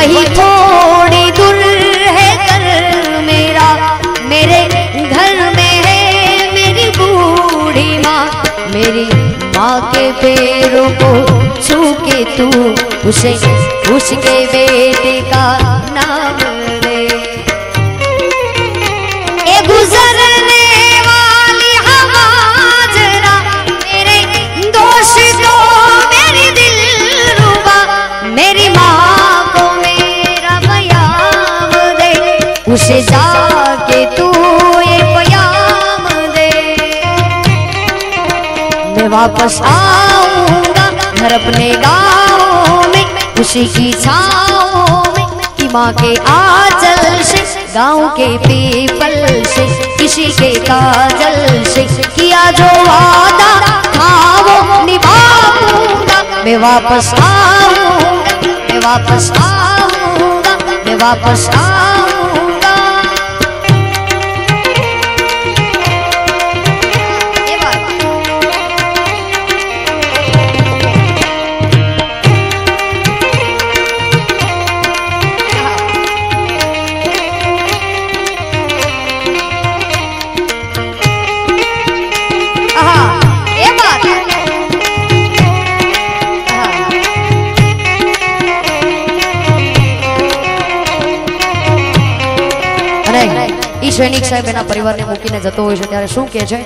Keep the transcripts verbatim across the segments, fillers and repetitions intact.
वही थोड़ी दूर है घर मेरा, मेरे घर में है मेरी बूढ़ी माँ। मेरी माँ के पैरों को छू के तू उसे उसके बेटे का नाम दे। ए गुजरने वाली हवा जरा मेरे दोस्तों मेरी दिलरुबा, मेरी माँ को मेरा प्याम दे, उसे जाके तू ये प्याम दे। मैं वापस आऊंगा घर अपने गाँव में, खुशी की छाँव में कि माँ के आंचल से, गाँव के पीपल से, किसी के काजल से किया जो वादा था वो निभाऊंगा। मैं वापस आऊंगा, मैं वापस आऊंगा, मैं वापस आऊंगा। सैनिक साहेब एना परिवार ने मूकीने जतो होय छे त्यारे शुं कहे छे?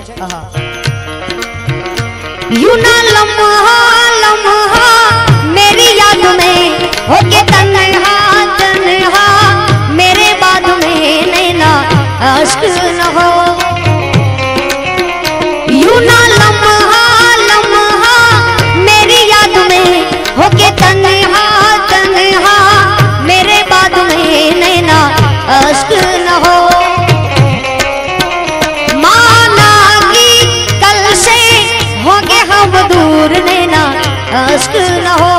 यूना लम्हा लम्हा मेरी याद में होके तन्हा तन्हा, मेरे बाद में नैना अश्क न हो। यूना लम्हा लम्हा मेरी याद में होके तन्हा तन्हा, मेरे बाद में नैना अश्क न हो। अश्क न हो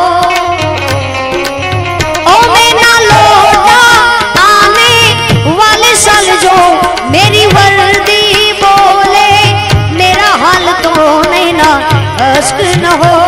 ओ मैं ना लौटा आने वाले साल जो मेरी वर्दी बोले, मेरा हाल तो नहीं ना अश्क न हो।